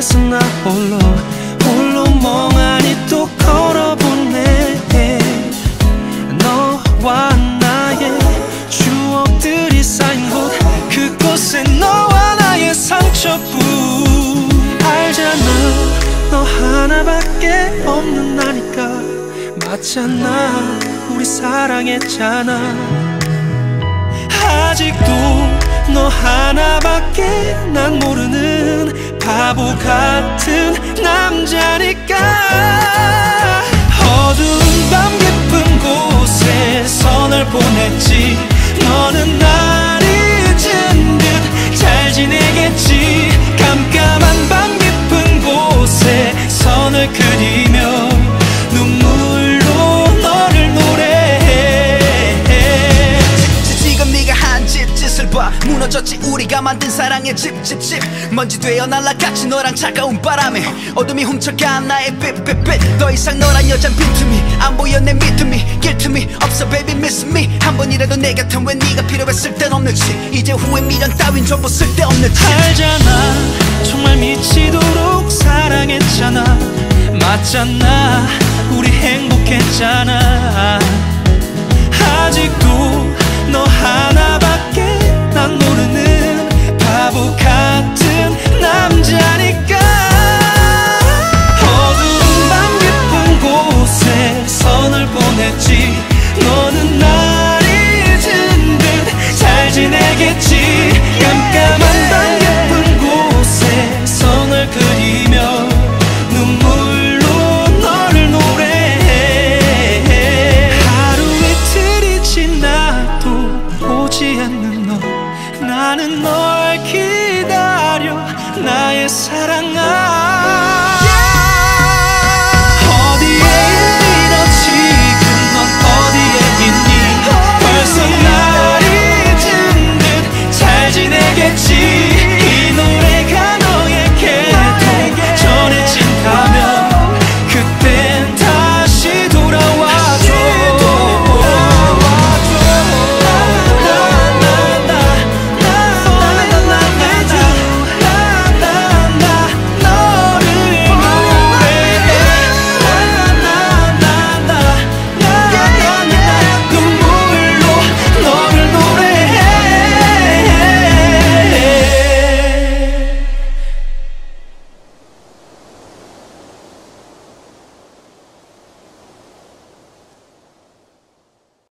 그래서 나 홀로 멍하니 또 걸어보네. 너와 나의 추억들이 쌓인 곳, 그곳에 너와 나의 상처뿐. 알잖아, 너 하나밖에 없는 나니까. 맞잖아, 우리 사랑했잖아. 아직도 너 하나밖에 난 모르는 바보 같은 남자니까. 어두운 밤 깊은 곳에 선을 보냈지. 너는 날 잊은 듯 잘 지내겠지. 깜깜한 밤 깊은 곳에 선을 그리며 눈물로 너를 노래해. 지금 네가 한 짓을 봐. 무너졌지 우리가 만든 사랑의 집. 먼지 되어 날아갔지 너랑 차가운 바람에. 어둠이 훔쳐간 나의 빛. 더 이상 너란 여잔 빈틈이 안 보여 내 믿음이. 길틈이 없어 baby miss me. 한 번이라도 내 곁엔 왜 네가 필요했을 땐 없는지. 이제 후회 미련 따윈 전부 쓸데없는지. 알잖아, 정말 미치도록 사랑했잖아. 맞잖아, 우리 행복했잖아. 아직도 너 하나밖에 난 모르는 바보 같은 남자니까. 어두운 밤 깊은 곳에 선을 보냈지. 너는 날 잊은 듯 잘 지내겠지. 깜깜한 밤 깊은 곳에 선을 그리며 눈물로 너를 노래해. 하루 이틀이 지나도 오지 않는 너, 나는 널 기다려 나의 사랑아.